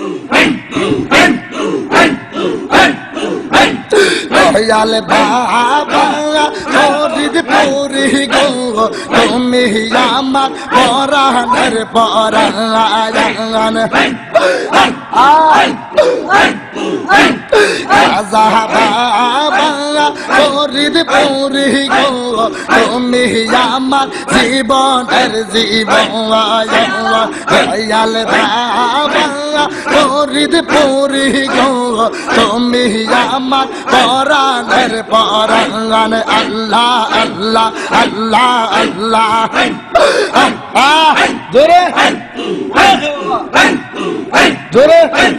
দয়াল বাবা মরিদ পুরি গো তুমি আমার পরাণের পরায়ণ রাজা বাবা মরিদ পুরি গো তুমি আমার জীবনের জীবন দয়াল বাবা মরিদ পুরি গো তুমি আমার পরাণের পরায়ণ আল্লাহ আল্লাহ আল্লাহ আল্লাহ জোরে জোরে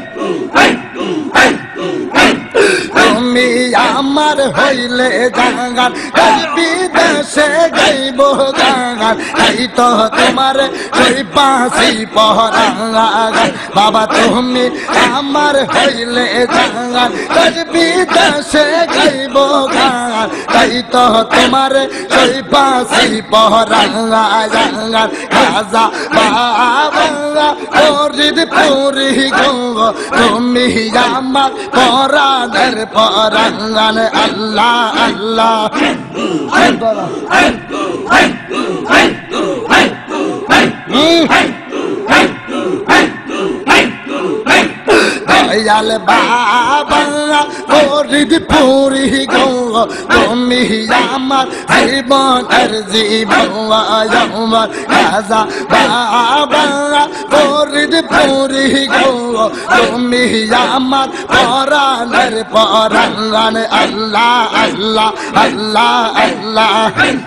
তুমি আমার হইলে গান বিদেশে গাইব গান তাই তো তোমার সেই পাশি পহরা বাবা তুমি আমার হইলে গান বিদেশে গাইব গান তাই তো তোমার সেই পাশি পহরা খাজা বাবা মরিদ পুরি গো তুমি আমার পরাণের পরায়ণ আল্লাহ আল্লাহ দয়াল বাবা মরিদ পুরি গো তুমি আমার জীবনের জীবন খাজা বাবা মরিদ পুরি গো তুমি আমার পরাণের পরায়ণ আল্লাহ আল্লাহ আল্লাহ আল্লাহ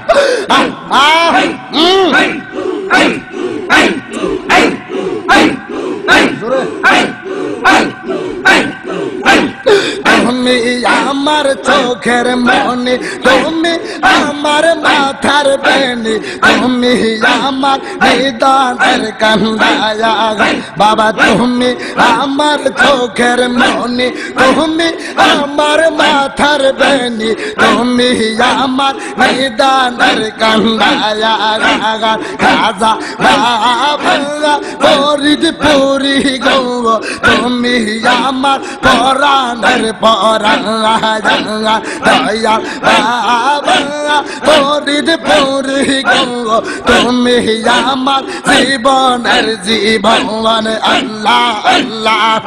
তুমি আমার চোখের মনি তুমি আমার মাথার বেনি তুমি আমার নিদানের কান্দায়া বাবা তুমি আমার চোখের মনি তুমি আমার মাথার বেনি তুমি আমার নিদানের কান্দায়া খাজা বাবা মরিদ পুরি গো তুমি আমার পরাণের পরায়ণ দয়াল বাবা মরিদ পুরি গো তুমি আমার জীবনের জীবন আল্লাহ আল্লাহ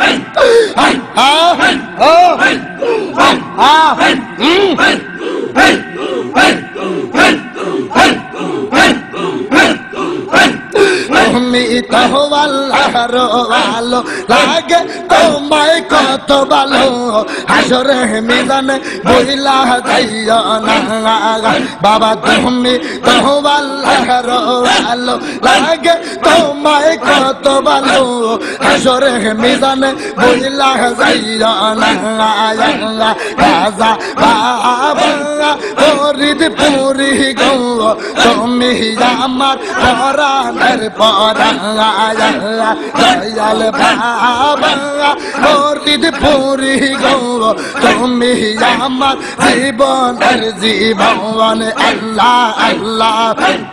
তুমি তো আল্লাহর ভালো লাগে তোমায় কত ভালো হাসরে মিজানে বইলা যাইও না বাবা তুমি তো আল্লাহর ভালো লাগে তোমায় কত ভালো হাসরে মিজানে বইলা যাইও না খাজা বাবা মরিদ পুরি গো তুমি আমার পরাণের পরায়ণ দয়াল বাবা মরিদ পুরি গো তুমি আমার জীবনের জীবন আল্লাহ আল্লাহ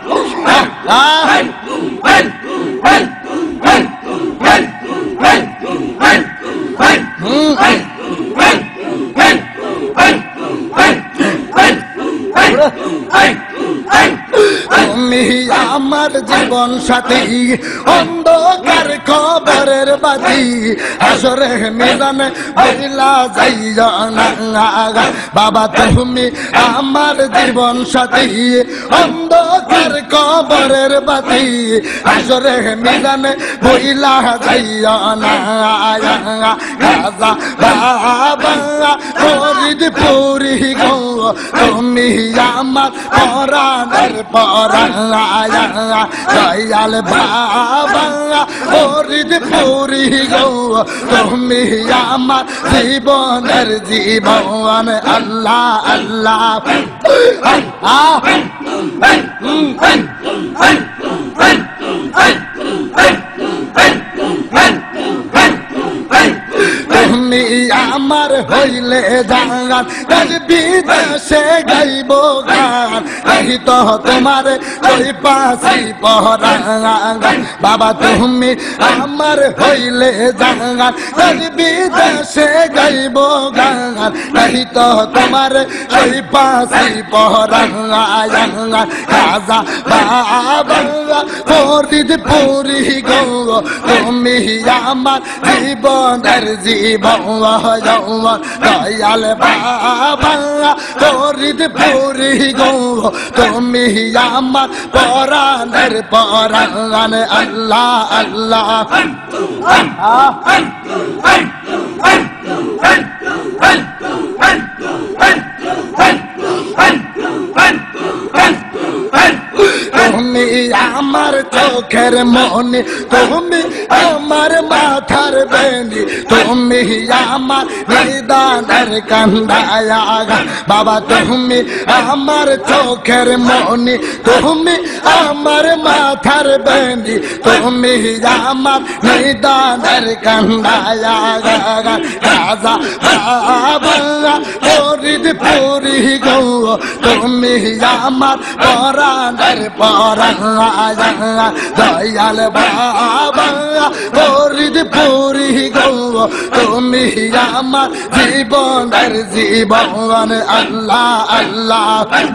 তুমি আমার জীবন সাথী অন্ধকার খবরের বাতি হাসরে মিজানে বইলা যাইও না বাবা তুমি আমার জীবন সাথী অন্ধকার খবরের বাতি হাসরে মিজানে বইলা যাইও না খাজা বাবা মরিদ পুরি গো তুমি আমার পরাণের পরায়ণ দয়াল বাবা মরিদ পুরি গো তুমি আমার জীবনের জীবন আল্লাহ আল্লাহ তুমি আমার হইলে জাগান দেশ বিদেশে গাইব গান এই তো তোমার ওই পাশি পহরান বাবা তুমি আমার হইলে জাগান দেশ বিদেশে গাইব গান এই তো তোমার ওই পাশি পহরান রাজা বাবা ফরিদ পুরি গো তুমি আমার জীবনের জীবন দয়াল বাবা ফরিদ পুরি গো তুমি আমার পরাণের পরাণ আল্লাহ আল্লাহ তুমি আমার চোখের মনি তুমি আমার মাথার বেনি তুমি আমার নিদানের কান্দায়া বাবা তুমি আমার চোখের মনি তুমি আমার মাথার বেনি তুমি আমার নিদানের কান্দায়া রাজা বাবা ফরিদ পুরি গো তুমি আমার পরাণের পরাণ দয়াল বাবা ফরিদ পুরি গো তুমি আমার জীবনের জীবন আল্লাহ আল্লাহ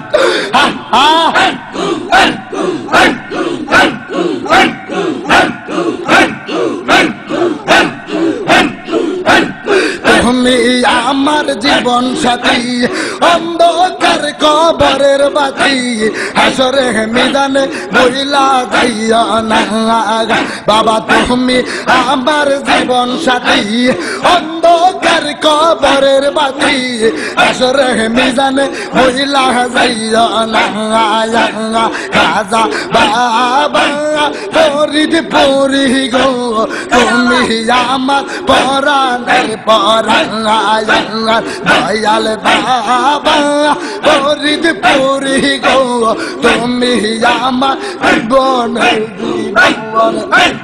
তুমি আমার জীবন সাথী অন্ধকার কবরের বাতি হাসরে মিজানে বইলা যাইয়া না বাবা তুমি আমার জীবন সাথী অন্ধকার কবরের বাতি হাসরে মিজানে বইলা যাইয়া না রাজা বাবা ফরিদ পুরি গো তুমি আমার পরাণের পরাণ দয়াল বাবা ফরিদ পুরি গো তুমি আমার জীবনের জীবন